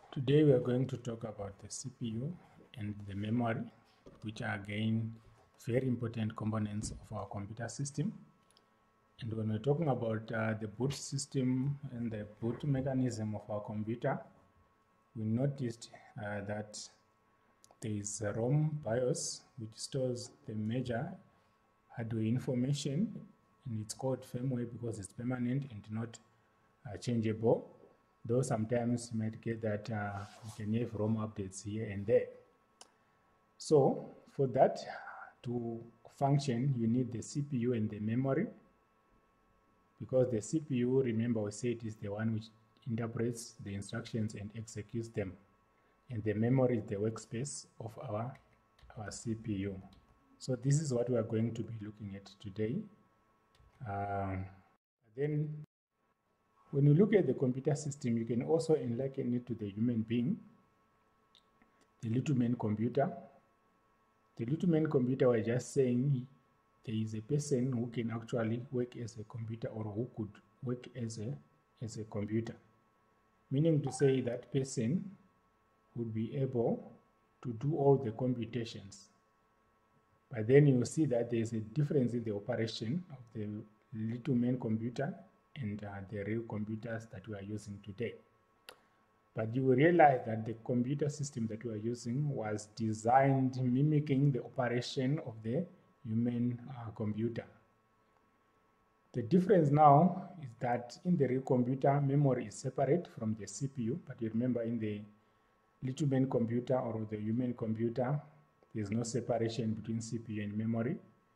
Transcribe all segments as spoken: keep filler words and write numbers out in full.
Today we are going to talk about the C P U and the memory, which are again very important components of our computer system. And when we're talking about uh, the boot system and the boot mechanism of our computer, we noticed uh, that there is a ROM BIOS which stores the major hardware information, and it's called firmware because it's permanent and not uh, changeable. Though sometimes you might get that uh, you can have ROM updates here and there. So for that to function, you need the C P U and the memory, because the C P U, remember we said, is the one which interprets the instructions and executes them, and the memory is the workspace of our, our C P U. So this is what we are going to be looking at today. Um, then when you look at the computer system, you can also liken it to the human being, the little man computer. The little man computer, we're just saying there is a person who can actually work as a computer, or who could work as a, as a computer. Meaning to say that person would be able to do all the computations. But then you see that there's a difference in the operation of the little man computer and uh, the real computers that we are using today. But you will realize that the computer system that we are using was designed mimicking the operation of the human uh, computer. The difference now is that in the real computer, memory is separate from the C P U, but you remember in the little man computer or the human computer, there's no separation between C P U and memory.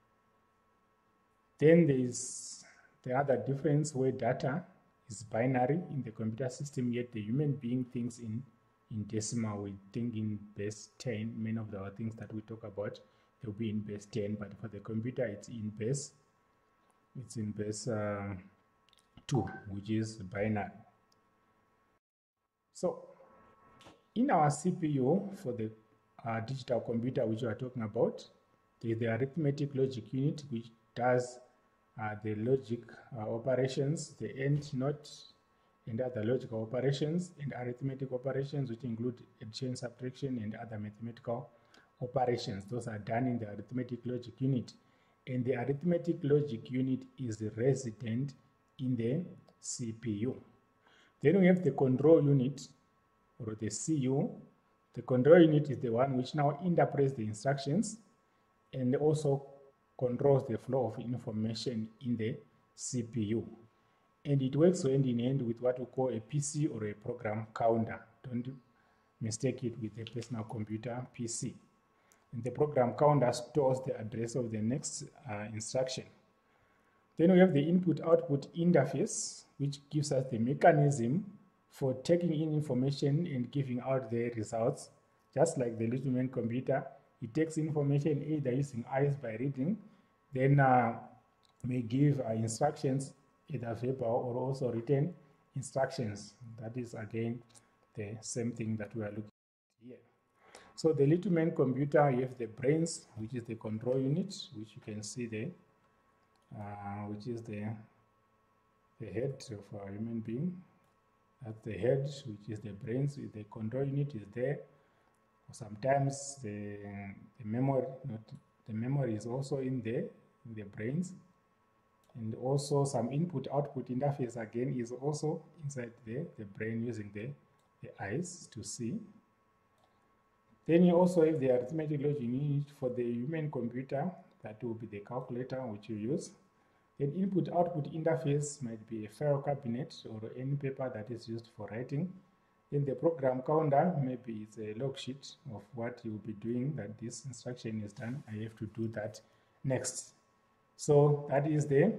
Then there is the other difference where data is binary in the computer system, yet the human being thinks in, in decimal. We think in base ten. Many of the things that we talk about, they'll be in base ten, but for the computer, it's in base, it's in base uh, two, which is binary. So in our C P U, for the uh, digital computer which we are talking about, there's the arithmetic logic unit, which does Uh, the logic uh, operations, the AND, NOT, and other logical operations, and arithmetic operations, which include addition, subtraction, and other mathematical operations. Those are done in the arithmetic logic unit. And the arithmetic logic unit is resident in the C P U. Then we have the control unit, or the C U. The control unit is the one which now interprets the instructions and also controls the flow of information in the C P U. And it works hand in hand with what we call a P C or a program counter. Don't mistake it with a personal computer P C. And the program counter stores the address of the next uh, instruction. Then we have the input-output interface, which gives us the mechanism for taking in information and giving out the results. Just like the little man computer, it takes information either using eyes by reading, then uh, may give uh, instructions, either verbal or also written instructions. That is again the same thing that we are looking at here. So the little man computer, you have the brains, which is the control unit, which you can see there, uh, which is the, the head of a human being. That's the head, which is the brains. The control unit is there. Sometimes the, the memory, not the memory is also in there, in the brains, and also some input-output interface again is also inside there, the brain, using the, the eyes to see. Then you also have the arithmetic logic unit for the human computer, that will be the calculator which you use. Then input-output interface might be a file cabinet or any paper that is used for writing. In the program counter, maybe it's a log sheet of what you'll be doing, that this instruction is done, I have to do that next. So that is the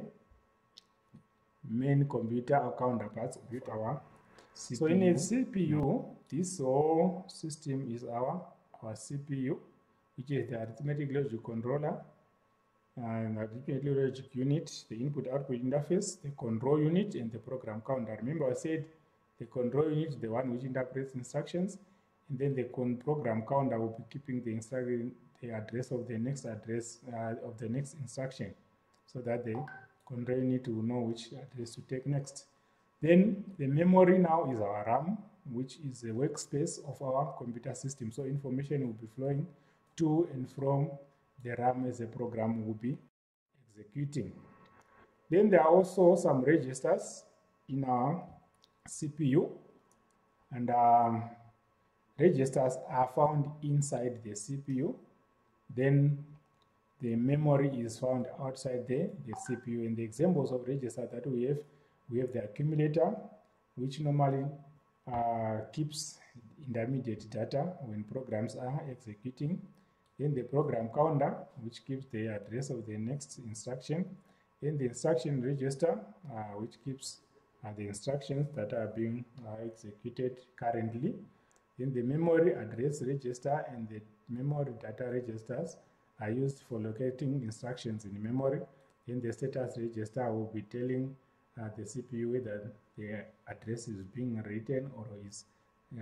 main computer counterparts of our C P U. So in a C P U, this whole system is our, our C P U, which is the arithmetic logic controller, and arithmetic logic unit, the input-output interface, the control unit, and the program counter. Remember I said the control unit is the one which interprets instructions, and then the program counter will be keeping the instruction, the address of the next address uh, of the next instruction, so that the control unit will know which address to take next. Then the memory now is our RAM, which is a workspace of our computer system. So information will be flowing to and from the RAM as a program will be executing. Then there are also some registers in our C P U, and um, registers are found inside the C P U. Then the memory is found outside the, the C P U. In the examples of register that we have, we have the accumulator, which normally uh, keeps intermediate data when programs are executing. Then the program counter, which keeps the address of the next instruction. Then the instruction register, uh, which keeps uh, the instructions that are being uh, executed currently. Then the memory address register and the memory data registers are used for locating instructions in memory. Then the status register will be telling uh, the C P U whether the address is being written or is uh,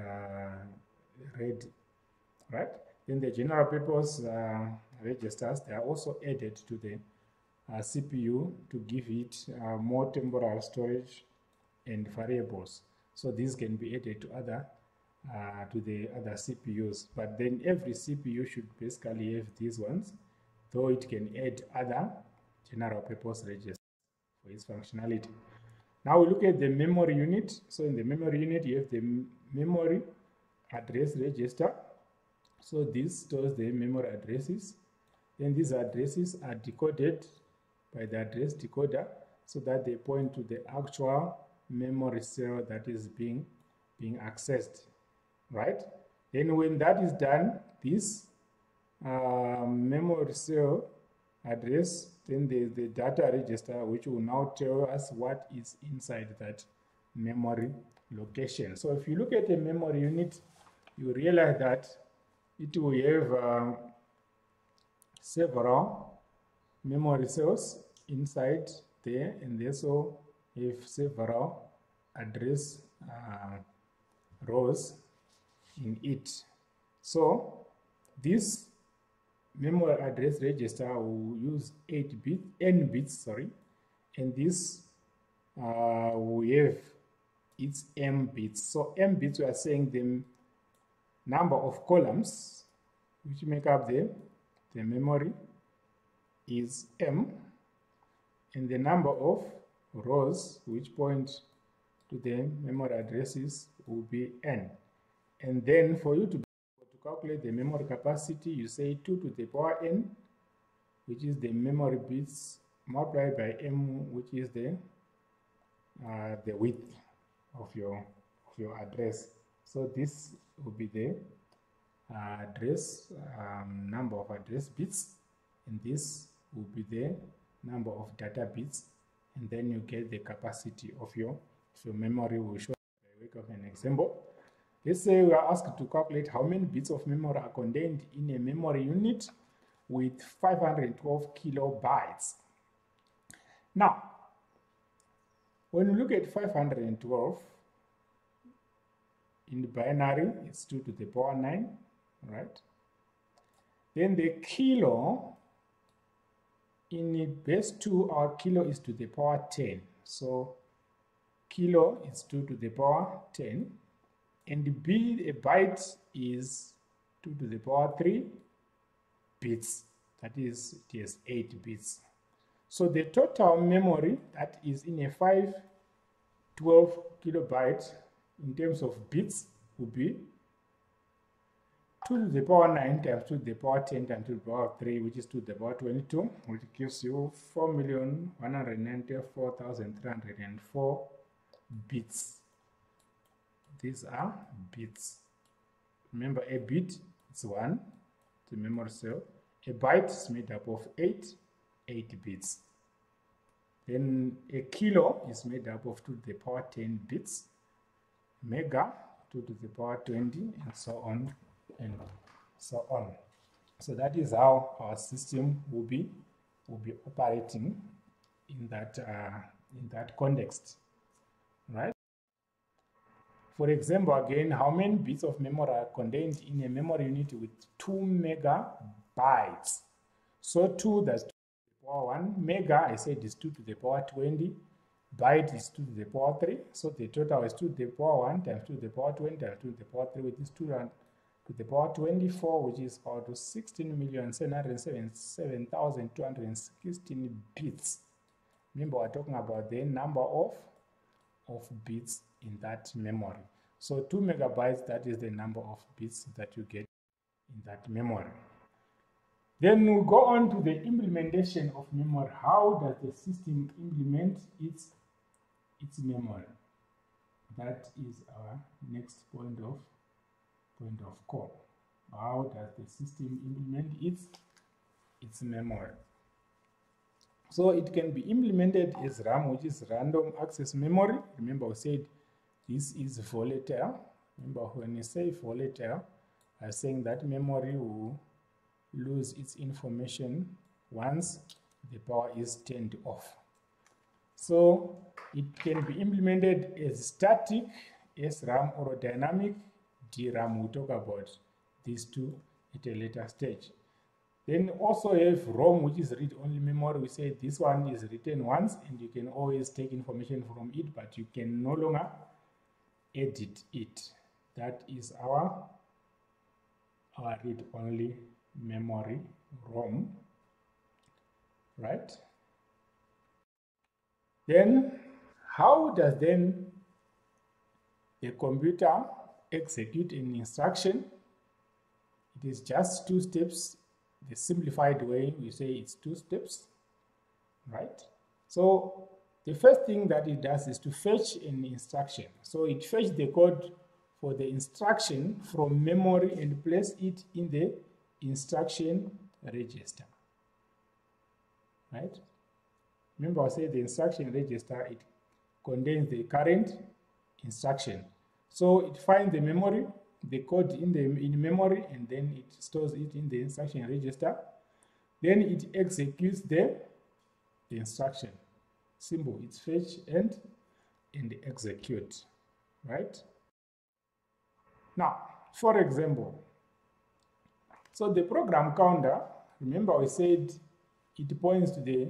read, right? Then the general purpose uh, registers, they are also added to the uh, C P U to give it uh, more temporal storage and variables. So these can be added to other uh, to the other C P Us. But then every C P U should basically have these ones, though it can add other general purpose registers for its functionality. Now we look at the memory unit. So in the memory unit, you have the memory address register. So this stores the memory addresses. Then these addresses are decoded by the address decoder so that they point to the actual memory cell that is being, being accessed, right? Then when that is done, this uh, memory cell address, then the, the data register, which will now tell us what is inside that memory location. So if you look at the memory unit, you realize that it will have uh, several memory cells inside there, and they also have several address uh, rows in it. So this memory address register will use eight bit, n bits, sorry, and this uh, will have its m bits. So m bits, we are saying the number of columns which make up the, the memory is m, and the number of rows which point to the memory addresses will be n. And then for you to, to calculate the memory capacity, you say two to the power n, which is the memory bits, multiplied by m, which is the uh, the width of your of your address. So this will be the uh, address um, number of address bits, and this will be the number of data bits, and then you get the capacity of your, of your memory. Will show by way of an example. Let's say we are asked to calculate how many bits of memory are contained in a memory unit with five hundred twelve kilobytes. Now, when you look at five hundred twelve, in the binary, it's two to the power nine, right? Then the kilo, in the base two, our kilo is to the power ten. So kilo is two to the power ten. And the B, a byte is two to the power three bits. That is, it has eight bits. So the total memory that is in a five twelve kilobyte in terms of bits would be two to the power nine times two to the power ten times two to the power three, which is two to the power twenty-two, which gives you four million one hundred ninety-four thousand three hundred four bits. These are bits. Remember, a bit is one, the memory cell. A byte is made up of eight, eight bits. Then a kilo is made up of two to the power ten bits. Mega, two to the power twenty, and so on and so on. So that is how our system will be will be operating in that uh, in that context, right? For example, again, how many bits of memory are contained in a memory unit with two megabytes? So two, that's two to the power one. Mega, I said, is two to the power twenty. byte is two to the power three, so the total is two to the power one times two to the power twenty times two to the power three, which is two to the power twenty-four, which is equal to sixteen million seven hundred seventy-seven thousand two hundred sixteen bits. Remember, we're talking about the number of of bits in that memory. So two megabytes, that is the number of bits that you get in that memory. Then we go on to the implementation of memory. How does the system implement its its memory? That is our next point of point of call. How does the system implement its its memory? So it can be implemented as RAM, which is random access memory. Remember, we said this is volatile. Remember, when you say volatile, I'm saying that memory will lose its information once the power is turned off. So it can be implemented as static S RAM or dynamic D RAM. We'll talk about these two at a later stage. Then also have ROM, which is read-only memory. We say this one is written once and you can always take information from it, but you can no longer edit it. That is our, our read-only memory, ROM, right? Then how does then the computer execute an instruction? It is just two steps. The simplified way, we say it's two steps, right? So the first thing that it does is to fetch an instruction. So it fetches the code for the instruction from memory and place it in the instruction register, right? Remember, I said the instruction register, it contains the current instruction. So it finds the memory, the code in the in memory, and then it stores it in the instruction register. Then it executes the, the instruction. Simple, it's fetch and and execute, right? Now, for example, so the program counter, remember we said it points to the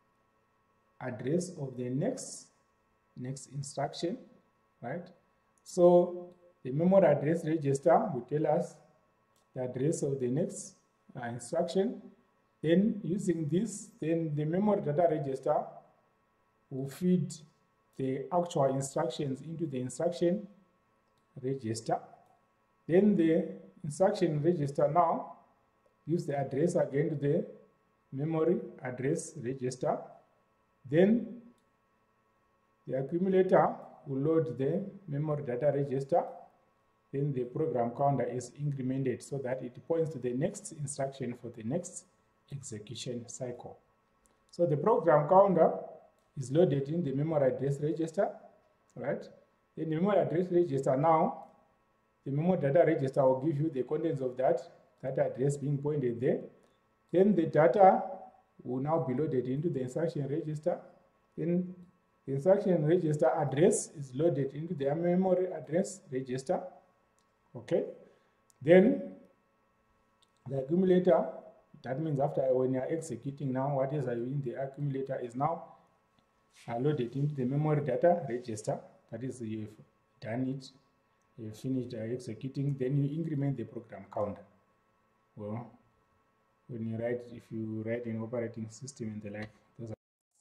address of the next next instruction, right? So the memory address register will tell us the address of the next uh, instruction. Then using this, then the memory data register will feed the actual instructions into the instruction register. Then the instruction register now gives the address again to the memory address register. Then the accumulator will load the memory data register. Then the program counter is incremented so that it points to the next instruction for the next execution cycle. So the program counter is loaded in the memory address register, right? In the memory address register now, the memory data register will give you the contents of that, that address being pointed there. Then the data will now be loaded into the instruction register. Then the instruction register address is loaded into the memory address register. Okay. Then the accumulator, that means after when you are executing now, what is in the accumulator is now loaded into the memory data register. That is, you've done it, you've finished executing, then you increment the program counter. Well, when you write, if you write an operating system and the like, those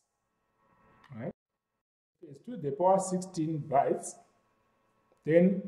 are right. It's to the power sixteen bytes. Then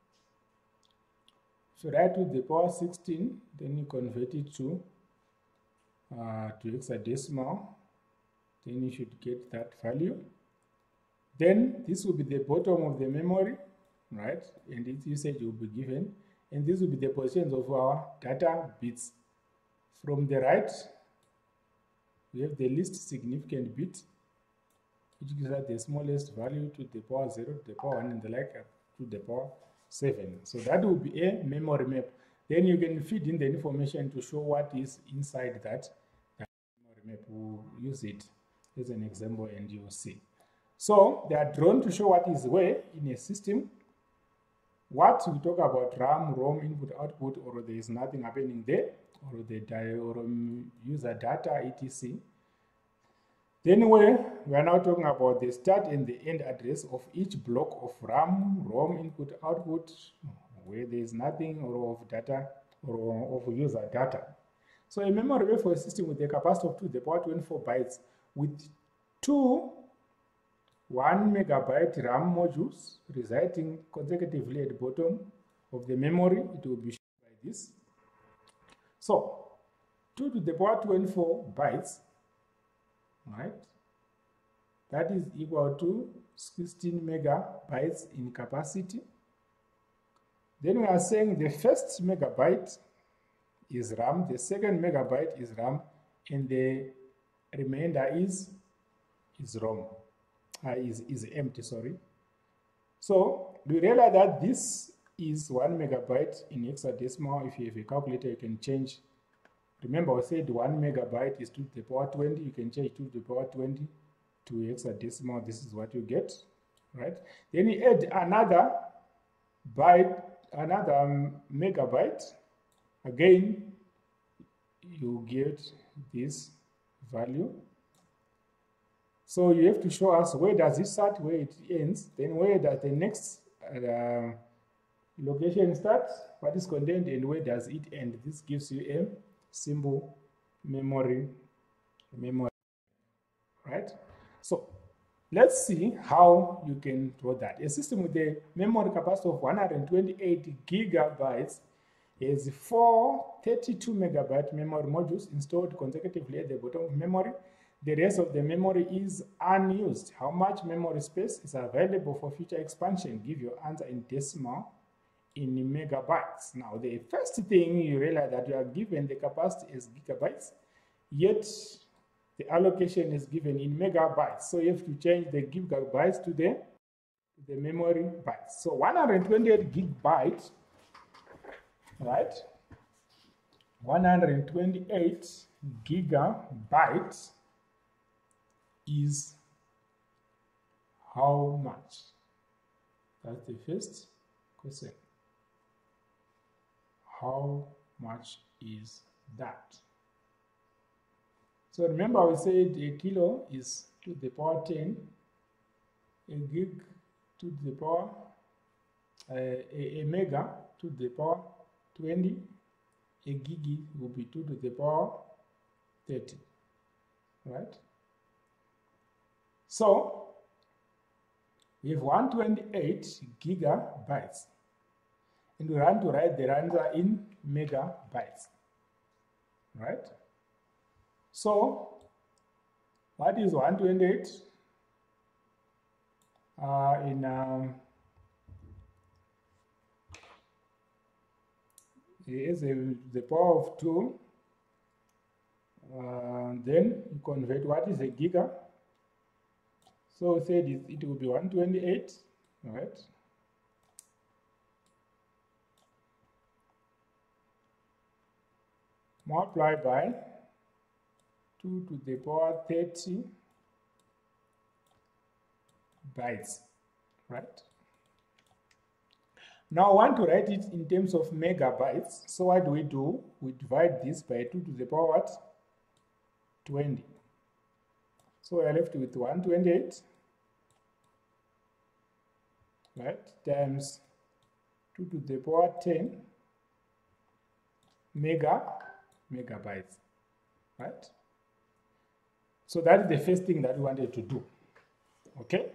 if you write to the power sixteen, then you convert it to uh, to hexadecimal. Then you should get that value. Then this will be the bottom of the memory, right? And its usage will be given. And this will be the positions of our data bits. From the right, we have the least significant bit, which gives us the smallest value to the power zero, to the power one, and the like to the power seven. So that will be a memory map. Then you can feed in the information to show what is inside that, that memory map. We'll use it as an example and you'll see. So they are drawn to show what is where in a system. What we talk about RAM, ROM, input, output, or there is nothing happening there, or the or user data, et cetera. Then we, we are now talking about the start and the end address of each block of RAM, ROM input output, where there is nothing or of data or of user data. So a memory way for a system with a capacity of two to the power twenty-four bytes with two one megabyte RAM modules residing consecutively at the bottom of the memory, it will be shown by this. So two to the power twenty-four bytes, right? That is equal to sixteen megabytes in capacity. Then we are saying the first megabyte is RAM, the second megabyte is RAM, and the remainder is is ROM, uh, is, is empty, sorry. So we realize that this is one megabyte in hexadecimal. If you have a calculator, you can change. Remember, I said one megabyte is two to the power twenty. You can change two to the power twenty to hexadecimal. This is what you get, right? Then you add another byte, another um, megabyte. Again, you get this value. So you have to show us where does it start, where it ends, then where does the next uh, location start, what is contained, and where does it end. This gives you a simple memory, memory, right? So let's see how you can draw that. A system with a memory capacity of one hundred twenty-eight gigabytes has four thirty-two megabyte memory modules installed consecutively at the bottom of memory. The rest of the memory is unused. How much memory space is available for future expansion? Give your answer in decimal in megabytes. Now, the first thing you realize that you are given the capacity is gigabytes, yet the allocation is given in megabytes. So you have to change the gigabytes to the, to the memory bytes. So one hundred twenty-eight gigabytes, right? one hundred twenty-eight gigabytes is how much? That's the first question. How much is that? So remember we said a kilo is to the power ten, a gig to the power, uh, a, a mega to the power twenty, a gig will be two to the power thirty, right? So we have one hundred twenty-eight gigabytes, and we want to write the answer in megabytes, right? So what is one hundred twenty-eight uh, in um, is a, the power of two? Uh, then you convert what is a giga. So we said it, it will be one hundred twenty-eight, right? Multiplied by two to the power thirty bytes, right? Now I want to write it in terms of megabytes. So what do we do? We divide this by two to the power what? twenty. So we are left with one hundred twenty-eight, right, times two to the power ten mega megabytes, right? So that is the first thing that we wanted to do, okay?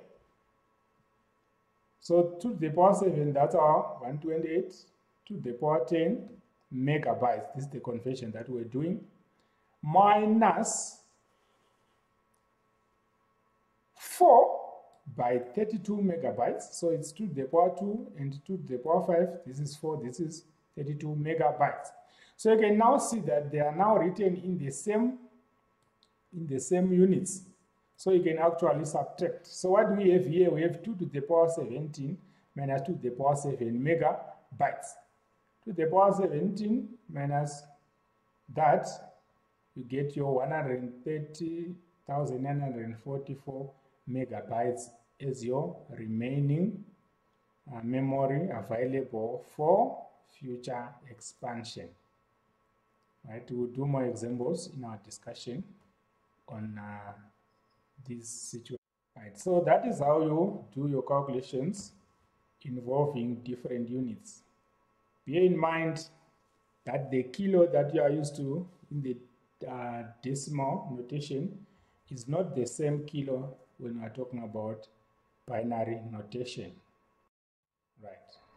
So two to the power seven, that's our one hundred twenty-eight, to the power ten megabytes. This is the conversion that we're doing, minus four by thirty-two megabytes. So it's two to the power two and two to the power five. This is four, this is thirty-two megabytes. So you can now see that they are now written in the same in the same units. So you can actually subtract. So what do we have here? We have two to the power seventeen minus two to the power seven megabytes. two to the power seventeen minus that, you get your one hundred thirty thousand nine hundred forty-four megabytes as your remaining uh, memory available for future expansion. Right, we'll do more examples in our discussion on uh, this situation. Right, so that is how you do your calculations involving different units. Bear in mind that the kilo that you are used to in the uh, decimal notation is not the same kilo when we are talking about binary notation. Right.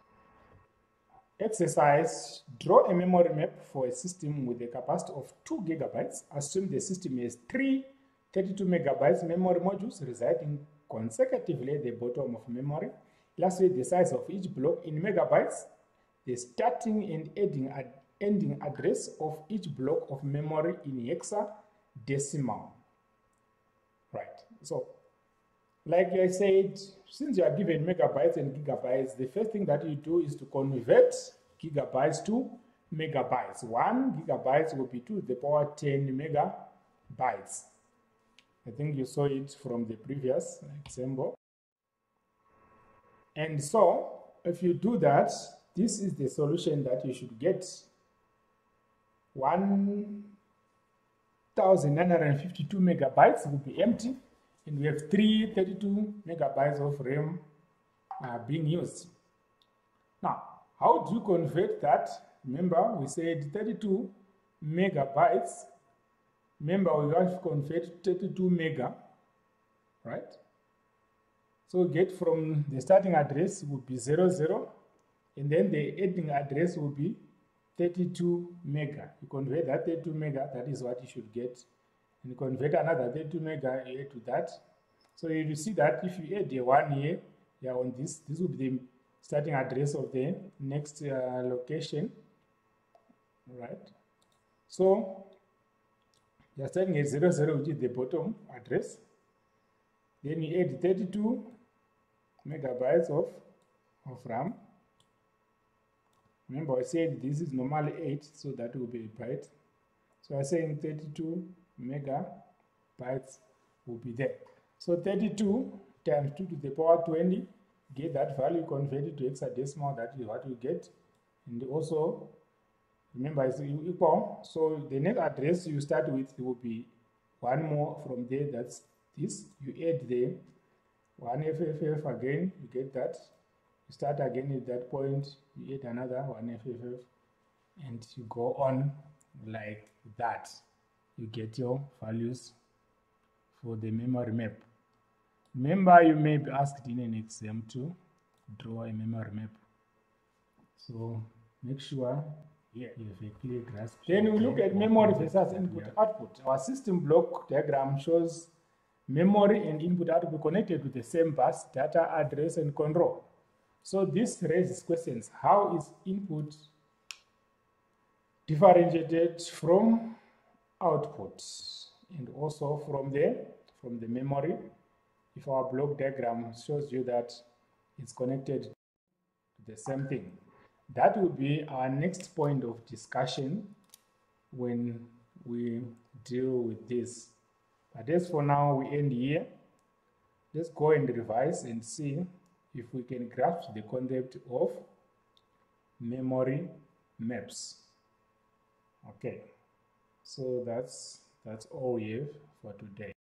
Exercise: draw a memory map for a system with a capacity of two gigabytes. Assume the system has three thirty-two megabytes memory modules residing consecutively at the bottom of memory. Illustrate the size of each block in megabytes, the starting and ending, ad ending address of each block of memory in hexadecimal. Right. So, like I said, since you are given megabytes and gigabytes, the first thing that you do is to convert gigabytes to megabytes. One gigabyte will be to the power ten megabytes. I think you saw it from the previous example. And so, if you do that, this is the solution that you should get. one thousand nine hundred fifty-two megabytes will be empty, and we have three thirty-two megabytes of RAM uh, being used. Now, how do you convert that? Remember, we said thirty-two megabytes. Remember, we want to convert thirty-two mega, right? So get from the starting address would be zero zero, and then the ending address will be thirty-two mega. You convert that thirty-two mega, that is what you should get. And you convert another thirty-two mega here to that. So you see that if you add a one here, yeah, on this, this will be the starting address of the next uh, location, right? So you're starting at zero zero, which is the bottom address. Then you add thirty-two megabytes of, of RAM. Remember, I said this is normally eight, so that will be a byte. So I'm saying thirty-two megabytes will be there. So thirty-two times two to the power twenty, get that value converted to hexadecimal, that is what you get. And also, remember, it's equal. So the next address you start with will be one more from there, that's this. You add the one F F F again, you get that. You start again at that point, you add another one F F F, and you go on like that. You get your values for the memory map. Remember, you may be asked in an exam to draw a memory map. So make sure yeah, you have a clear grasp. Then we look at memory versus input output. Our system block diagram shows memory and input output connected to the same bus, data, address, and control. So this raises questions. How is input differentiated from output and also from the, from the memory? If our block diagram shows you that it's connected to the same thing. That will be our next point of discussion when we deal with this. But as for now, we end here. Let's go and revise and see if we can grasp the concept of memory maps. Okay, so that's that's all we have for today.